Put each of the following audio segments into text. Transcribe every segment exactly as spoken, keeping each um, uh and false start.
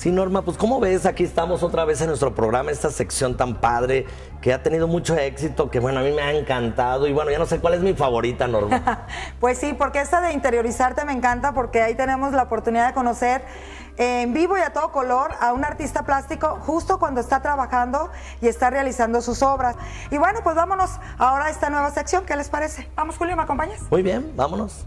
Sí, Norma, pues ¿cómo ves? Aquí estamos otra vez en nuestro programa, esta sección tan padre, que ha tenido mucho éxito, que bueno, a mí me ha encantado. Y bueno, ya no sé cuál es mi favorita, Norma. Pues sí, porque esta de interiorizarte me encanta, porque ahí tenemos la oportunidad de conocer en vivo y a todo color a un artista plástico justo cuando está trabajando y está realizando sus obras. Y bueno, pues vámonos ahora a esta nueva sección, ¿qué les parece? Vamos, Julio, ¿me acompañas? Muy bien, vámonos.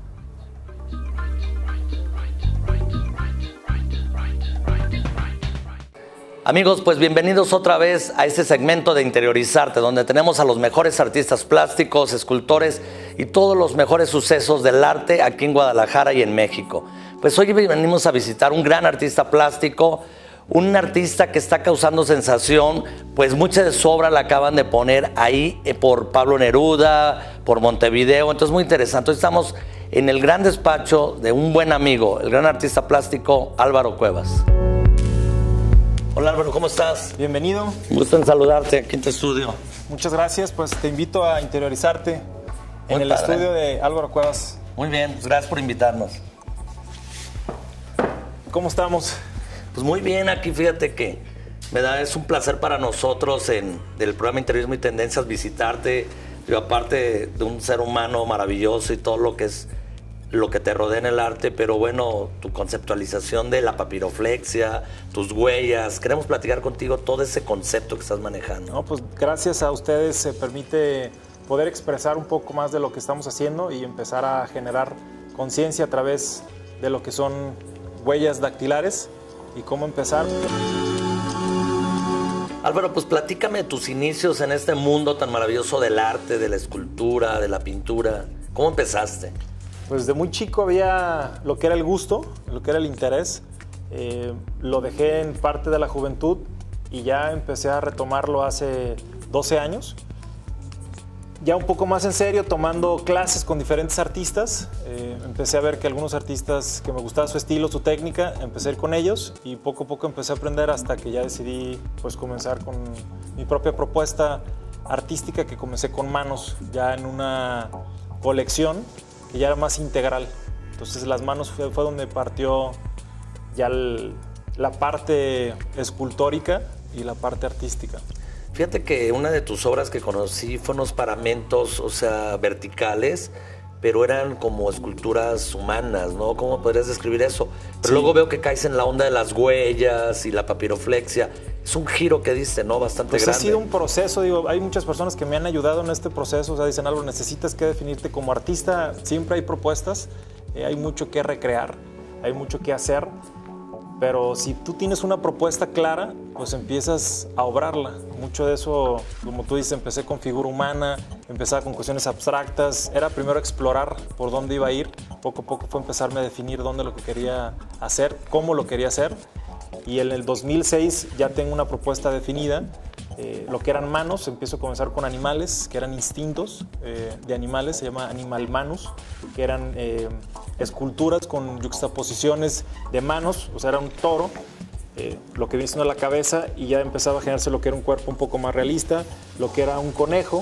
Amigos, pues bienvenidos otra vez a este segmento de Interiorizarte, donde tenemos a los mejores artistas plásticos, escultores y todos los mejores sucesos del arte aquí en Guadalajara y en México. Pues hoy venimos a visitar un gran artista plástico, un artista que está causando sensación, pues mucha de su obra la acaban de poner ahí por Pablo Neruda, por Montevideo, entonces muy interesante. Hoy estamos en el gran despacho de un buen amigo, el gran artista plástico Álvaro Cuevas. Hola Álvaro, ¿cómo estás? Bienvenido. Un gusto en saludarte aquí en tu estudio. Muchas gracias, pues te invito a interiorizarte Muy en el padre. estudio de Álvaro Cuevas. Muy bien, pues gracias por invitarnos. ¿Cómo estamos? Pues muy bien, aquí fíjate que me da, es un placer para nosotros en del programa Interiorismo y Tendencias visitarte. Yo aparte de un ser humano maravilloso y todo lo que es lo que te rodea en el arte, pero bueno, tu conceptualización de la papiroflexia, tus huellas, queremos platicar contigo todo ese concepto que estás manejando. No, pues gracias a ustedes se permite poder expresar un poco más de lo que estamos haciendo y empezar a generar conciencia a través de lo que son huellas dactilares y cómo empezar. Álvaro, pues platícame de tus inicios en este mundo tan maravilloso del arte, de la escultura, de la pintura. ¿Cómo empezaste? Pues de muy chico había lo que era el gusto, lo que era el interés. Eh, lo dejé en parte de la juventud y ya empecé a retomarlo hace doce años. Ya un poco más en serio, tomando clases con diferentes artistas. Eh, empecé a ver que algunos artistas que me gustaba su estilo, su técnica, empecé a ir con ellos y poco a poco empecé a aprender hasta que ya decidí pues, comenzar con mi propia propuesta artística, que comencé con manos, ya en una colección que ya era más integral. Entonces las manos fue, fue donde partió ya el, la parte escultórica y la parte artística. Fíjate que una de tus obras que conocí fue unos paramentos, o sea, verticales, pero eran como esculturas humanas, ¿no? ¿Cómo podrías describir eso? Pero sí. Luego veo que caes en la onda de las huellas y la papiroflexia. Es un giro que diste, ¿no? Bastante pues grande. Ha sido un proceso, digo, hay muchas personas que me han ayudado en este proceso, o sea, dicen, Álvaro, necesitas que definirte como artista, siempre hay propuestas, eh, hay mucho que recrear, hay mucho que hacer, pero si tú tienes una propuesta clara, pues empiezas a obrarla. Mucho de eso, como tú dices, empecé con figura humana, empezaba con cuestiones abstractas, era primero explorar por dónde iba a ir, poco a poco fue empezarme a definir dónde lo que quería hacer, cómo lo quería hacer, y en el dos mil seis ya tengo una propuesta definida. Eh, lo que eran manos, empiezo a comenzar con animales, que eran instintos eh, de animales, se llama Animal Manus, que eran eh, esculturas con yuxtaposiciones de manos, o sea, era un toro, eh, lo que viene siendo la cabeza, y ya empezaba a generarse lo que era un cuerpo un poco más realista, lo que era un conejo,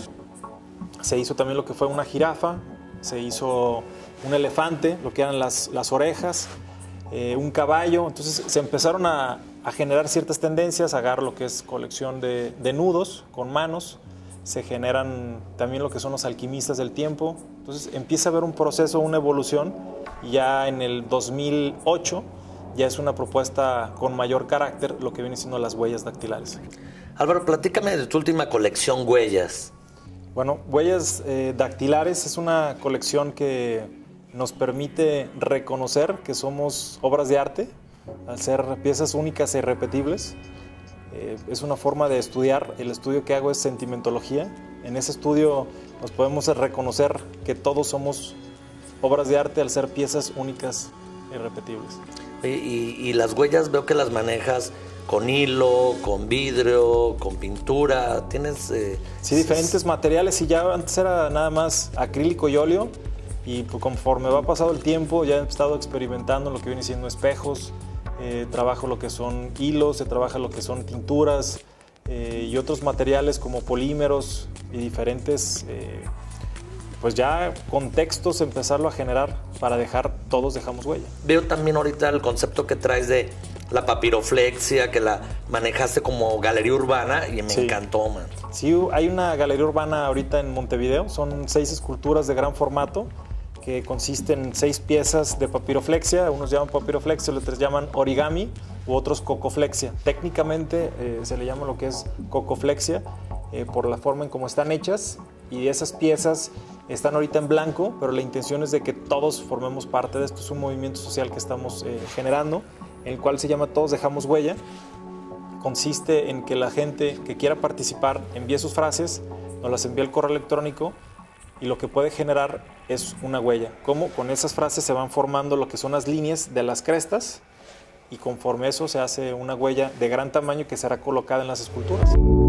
se hizo también lo que fue una jirafa, se hizo un elefante, lo que eran las, las orejas, eh, un caballo, entonces se empezaron a a generar ciertas tendencias, a agarrar lo que es colección de, de nudos con manos, se generan también lo que son los alquimistas del tiempo, entonces empieza a haber un proceso, una evolución, y ya en el dos mil ocho ya es una propuesta con mayor carácter, lo que viene siendo las huellas dactilares. Álvaro, platícame de tu última colección, Huellas. Bueno, Huellas eh, Dactilares es una colección que nos permite reconocer que somos obras de arte, al ser piezas únicas e irrepetibles. Eh, es una forma de estudiar. El estudio que hago es sentimentología. En ese estudio nos podemos reconocer que todos somos obras de arte al ser piezas únicas e irrepetibles. Y, y, y las huellas veo que las manejas con hilo, con vidrio, con pintura. Tienes... Eh, sí, diferentes materiales, y ya antes era nada más acrílico y óleo, y pues, conforme va pasado el tiempo ya he estado experimentando lo que viene siendo espejos. Eh, trabajo lo que son hilos, se trabaja lo que son tinturas eh, y otros materiales como polímeros y diferentes, eh, pues ya contextos, empezarlo a generar para dejar, todos dejamos huella. Veo también ahorita el concepto que traes de la papiroflexia, que la manejaste como galería urbana y me Sí. encantó, man. Sí, hay una galería urbana ahorita en Montevideo, son seis esculturas de gran formato que consisten en seis piezas de papiroflexia, unos llaman papiroflexia, otros llaman origami u otros cocoflexia. Técnicamente eh, se le llama lo que es cocoflexia eh, por la forma en cómo están hechas, y esas piezas están ahorita en blanco, pero la intención es de que todos formemos parte de esto. Es un movimiento social que estamos eh, generando, en el cual se llama Todos Dejamos Huella. Consiste en que la gente que quiera participar envíe sus frases, nos las envía el correo electrónico, y lo que puede generar es una huella. Como con esas frases se van formando lo que son las líneas de las crestas, y conforme eso se hace una huella de gran tamaño que será colocada en las esculturas.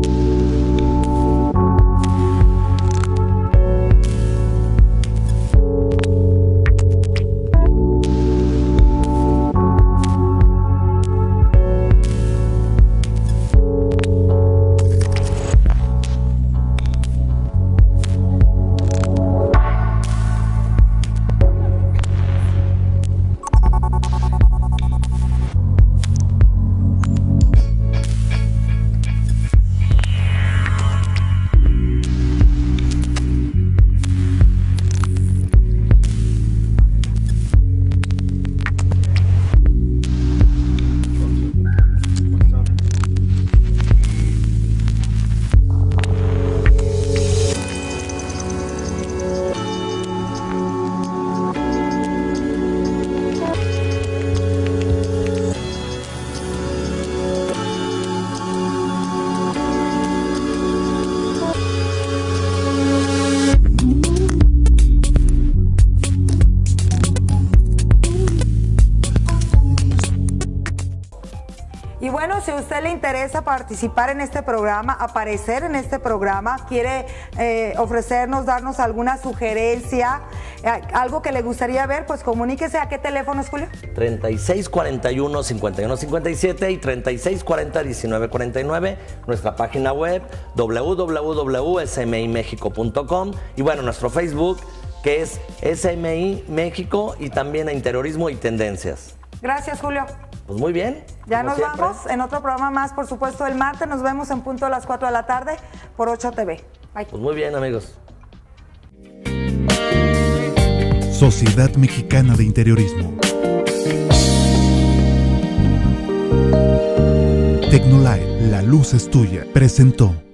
Y bueno, si a usted le interesa participar en este programa, aparecer en este programa, quiere eh, ofrecernos, darnos alguna sugerencia, eh, algo que le gustaría ver, pues comuníquese. ¿A qué teléfono es, Julio? treinta y seis cuarenta y uno, cincuenta y uno cincuenta y siete y treinta y seis cuarenta, diecinueve cuarenta y nueve, nuestra página web w w w punto s m i mexico punto com, y bueno, nuestro Facebook, que es S M I México, y también a Interiorismo y Tendencias. Gracias, Julio. Pues muy bien. Ya como nos siempre. vamos en otro programa más, por supuesto, el martes. Nos vemos en punto a las cuatro de la tarde por ocho T V. Bye. Pues muy bien, amigos. Sociedad Mexicana de Interiorismo. Tecnolite, la luz es tuya, presentó.